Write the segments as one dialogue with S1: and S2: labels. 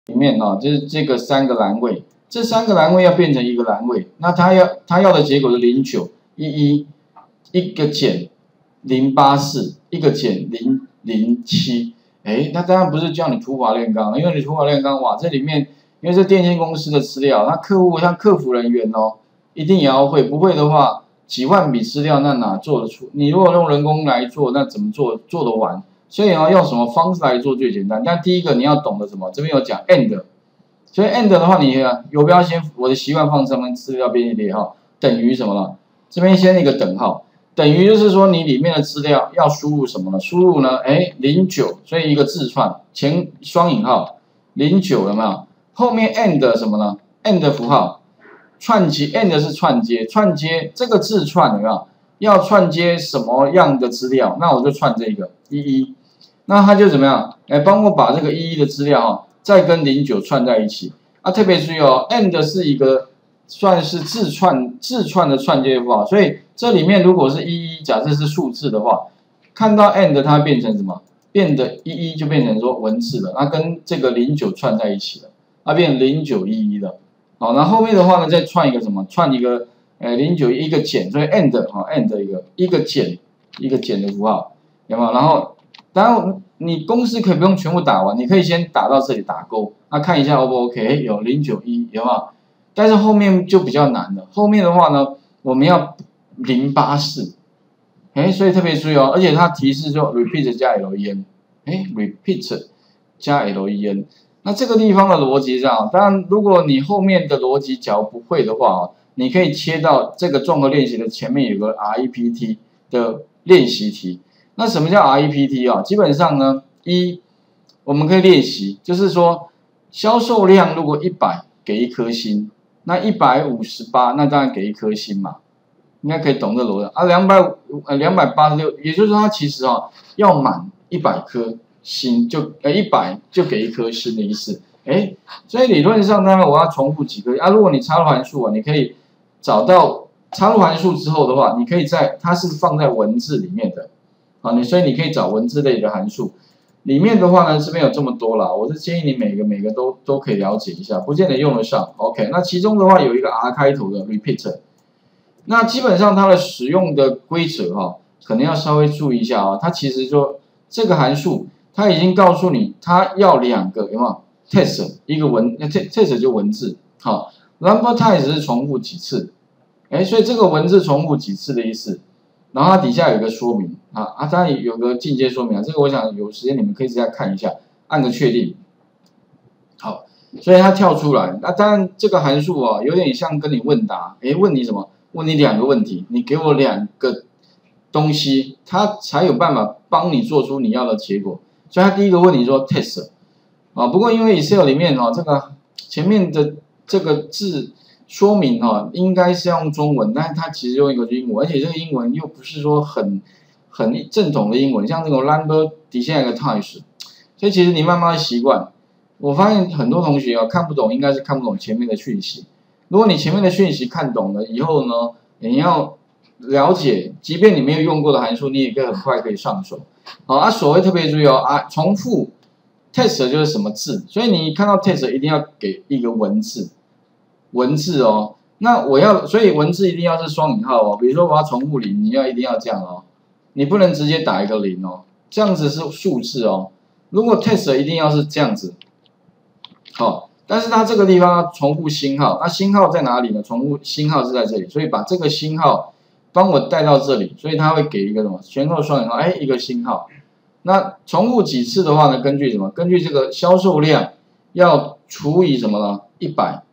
S1: 里面就是这个3个栏位，这3个栏位要变成一个栏位，那它要的结果是0911，一个减084，一个减007。那当然不是叫你土法炼钢，因为你土法炼钢，哇，这里面因为是电信公司的资料，那客户像客服人员一定也要会，不会的话，几万笔资料那哪做得出？你如果用人工来做，那怎么做得完？所以用什么方式来做最简单？但第一个你要懂得什么？这边有讲 and， 所以 and 的话，你游标先我的习惯放上面资料编辑列号等于什么了？这边先一个等号。等于就是说，你里面的资料要输入什么呢？输入呢，09，所以一个字串前双引号09有没有？后面 and 什么呢 ？and 符号串接 and 是串接，串接这个字串有没有？要串接什么样的资料？那我就串这个11，那它就怎么样？帮我把这个11的资料再跟09串在一起。特别注意and 是一个算是字串的串接符号，所以这里面如果是11，假设是数字的话，看到 and 它变成什么？变得11就变成说文字了，那跟这个09串在一起了，它变成0911了。好，那后面的话呢，再串一个什么？串一个09一个减，所以 and 一个减的符号，有没有？然后当然你公式可以不用全部打完，你可以先打到这里打勾，那看一下 O 不 OK？ 有091，有没有？但是后面就比较难了，后面的话呢，我们要084，所以特别注意而且它提示说 repeat 加 len，repeat 加 len， 那这个地方的逻辑是这样，当然如果你后面的逻辑假如不会的话你可以切到这个综合练习的前面有个 REPT 的练习题。那什么叫 REPT 基本上呢，我们可以练习，就是说销售量如果100给1颗星。那158，那当然给1颗星嘛，应该可以懂这逻辑286，也就是说它其实要满100颗星就100就给1颗星的意思。所以理论上当然我要重复几个如果你插入函数你可以找到插入函数之后的话，你可以它是放在文字里面的所以你可以找文字类的函数。里面的话呢，这边有这么多啦，我是建议你每个都可以了解一下，不见得用得上。OK， 那其中的话有一个 R 开头的 repeat， 那基本上它的使用的规则可能要稍微注意一下它其实说这个函数，它已经告诉你它要2个有没有 test 一个test 就文字number times 是重复几次，所以这个文字重复几次的意思。然后它底下有一个说明当然有个进阶说明这个我想有时间你们可以再看一下，按个确定。好，所以它跳出来，那当然这个函数有点像跟你问答，问你什么？问你2个问题，你给我2个东西，它才有办法帮你做出你要的结果。所以它第一个问你说 test 不过因为 Excel 里面这个前面的这个字。说明应该是要用中文，但是它其实用一个英文，而且这个英文又不是说很正统的英文，像这种 number 底下有个 times， 所以其实你慢慢习惯。我发现很多同学看不懂，应该是看不懂前面的讯息。如果你前面的讯息看懂了以后呢，你要了解，即便你没有用过的函数，你也可以很快可以上手。所谓特别注意重复 test 就是什么字，所以你看到 test 一定要给一个文字。那所以文字一定要是双引号比如说我要重复0，你一定要这样你不能直接打一个0这样子是数字如果 test 一定要是这样子，但是它这个地方要重复星号，那星号在哪里呢？重复星号是在这里，所以把这个星号帮我带到这里，所以它会给一个什么前后双引号，一个星号。那重复几次的话呢？根据什么？根据这个销售量要除以什么呢？100。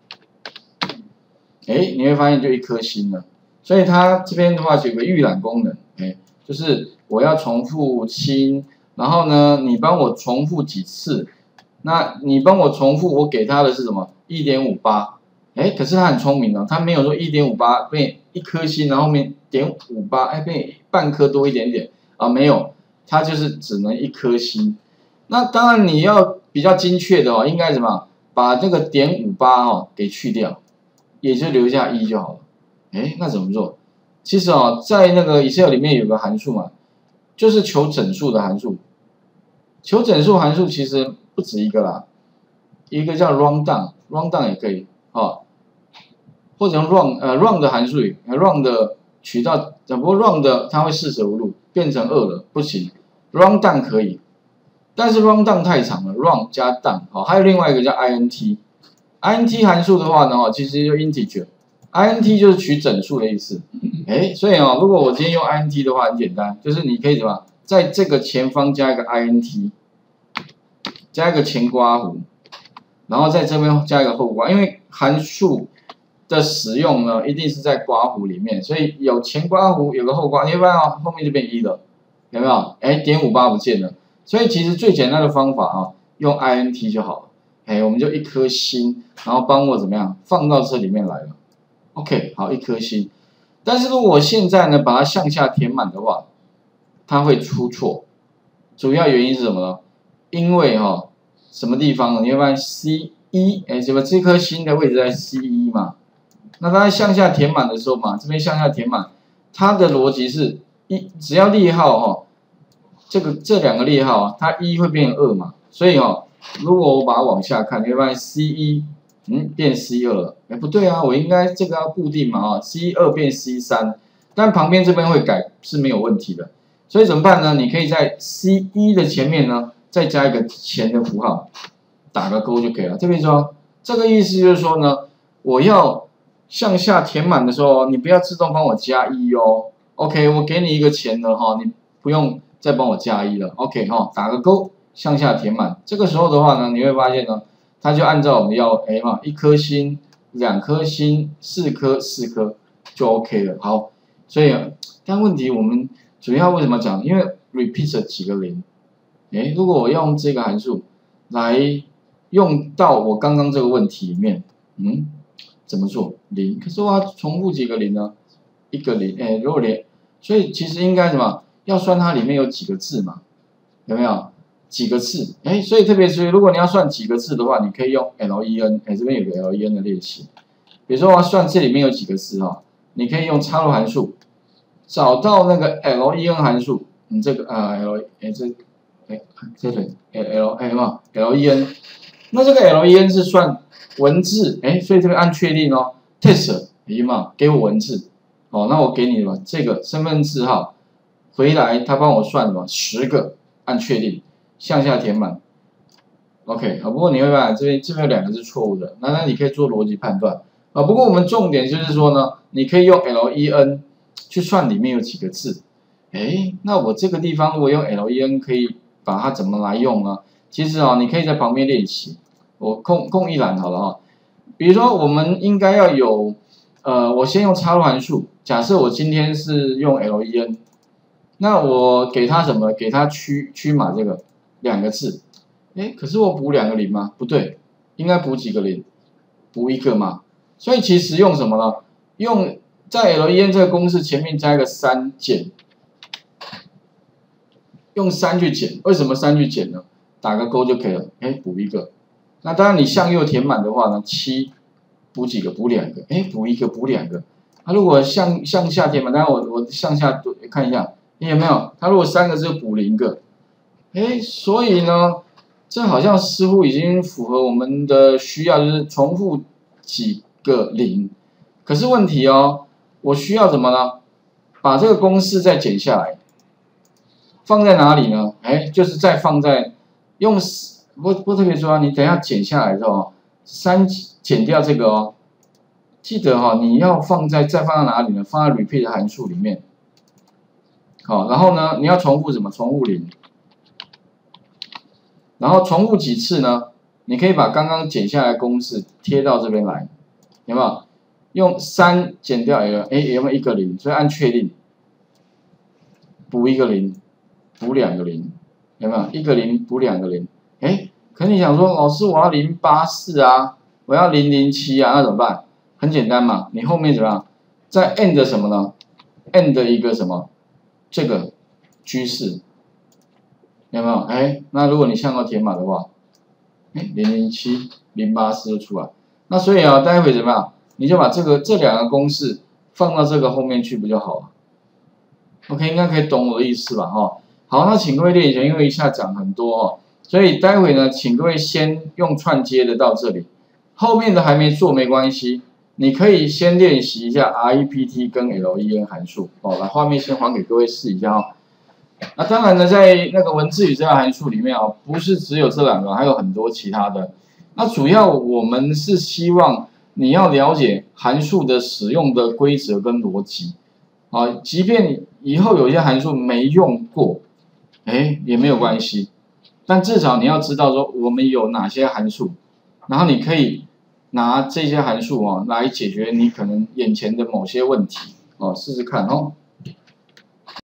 S1: 你会发现就1颗星了，所以它这边的话有个预览功能，就是我要重复星，然后呢，你帮我重复几次，那你帮我重复，我给他的是什么 1.58，可是他很聪明他没有说 1.58 变1颗星，然后后面0.58，变半颗多一点点没有，它就是只能1颗星。那当然你要比较精确的应该怎么把这个0.58给去掉。也就留下1就好了。那怎么做？其实在那个 Excel 里面有个函数嘛，就是求整数的函数。求整数函数其实不止一个啦。 一个叫 run down 也可以哦，或者用 run 的函数，run 的取到，不过 run 的它会四舍五入变成2了，不行 ，run down 可以，但是 run down 太长了 ，run 加 down 好，还有另外一个叫 int 函数的话呢，其实就 integer。int 就是取整数的意思，所以如果我今天用 int 的话，很简单，就是你可以怎么，在这个前方加一个 int， 加一个前括弧，然后在这边加一个后括，因为函数的使用呢，一定是在括弧里面，所以有前括弧，有个后括，你会发现后面就变1了，有没有？点58不见了，所以其实最简单的方法用 int 就好了，我们就一颗星，然后帮我怎么样放到这里面来了。OK， 好，一颗星。但是如果我现在呢把它向下填满的话，它会出错。主要原因是什么呢？因为什么地方呢？你会发现 C1， 这颗星的位置在 C1 嘛？那它在向下填满的时候嘛，这边向下填满，它的逻辑是只要列号这两个列号它1会变成2嘛？所以如果我把它往下看，你会发现 C1。变 C2 了，不对啊，我应该这个要固定嘛，C2 变 C3， 但旁边这边会改是没有问题的，所以怎么办呢？你可以在 C1 的前面呢再加一个前的符号，打个勾就可以了。这边说这个意思就是说呢，我要向下填满的时候，你不要自动帮我加1哦。OK， 我给你一个前的你不用再帮我加1了。OK 打个勾，向下填满。这个时候的话呢，你会发现呢。它就按照我们要1颗星、2颗星、4颗就 OK 了。好，所以但问题我们主要为什么讲？因为 repeat 几个零，如果我用这个函数来用到我刚刚这个问题里面，怎么做？0，可是我要重复几个零呢？一个零，如果所以其实应该什么？要算它里面有几个字嘛？有没有？几个字，所以特别是如果你要算几个字的话，你可以用 len， 这边有个 len 的练习。比如说我要算这里面有几个字你可以用插入函数找到那个 len 函数，你这个这里 len， 那这个 len 是算文字，所以这边按确定test 嘛，给我文字，那我给你这个身份证号，回来他帮我算10个，按确定。向下填满 ，OK， 不过你会发现这边有2个是错误的，那你可以做逻辑判断不过我们重点就是说呢，你可以用 len 去算里面有几个字，那我这个地方如果用 len 可以把它怎么来用呢？其实你可以在旁边练习，我空一栏好了比如说我们应该要有我先用插入函数，假设我今天是用 len， 那我给它什么？给它区码这个。2个字，可是我补2个0吗？不对，应该补几个0？补1个嘛。所以其实用什么呢？用在 len 这个公式前面加一个3减，用3去减。为什么3去减呢？打个勾就可以了。补1个。那当然你向右填满的话呢，7补几个？补2个。补1个，补2个。它如果向下填满，当然我向下看一下，你有没有？它如果3个字就补0个。所以呢，这好像似乎已经符合我们的需要，就是重复几个0。可是问题我需要怎么呢？把这个公式再减下来，放在哪里呢？就是再放在用不特别说你等一下减下来之后3减掉这个记得你要再放在哪里呢？放在 repeat 函数里面。好，然后呢，你要重复什么？重复0。然后重复几次呢？你可以把刚刚减下来的公式贴到这边来，有没有？用3减掉 l， 有没有1个0？所以按确定，补1个0，补2个0，有没有？1个0补2个0，可你想说，老师我要084啊，我要007啊，那怎么办？很简单嘛，你后面怎么样？再 end 什么呢 ？end 一个什么？这个居士。有没有？那如果你向后填满的话，007、084就出来。那所以待会怎么样？你就把这2个公式放到这个后面去不就好了 ？OK， 应该可以懂我的意思吧？好，那请各位练习，因为一下讲很多所以待会呢，请各位先用串接的到这里，后面的还没做没关系，你可以先练习一下 REPT 跟 LEN 函数哦。来，画面先还给各位试一下哦。那当然呢，在那个文字与资料函数里面啊，不是只有这2个，还有很多其他的。那主要我们是希望你要了解函数的使用的规则跟逻辑啊，即便以后有一些函数没用过，也没有关系，但至少你要知道说我们有哪些函数，然后你可以拿这些函数来解决你可能眼前的某些问题哦，试试看哦。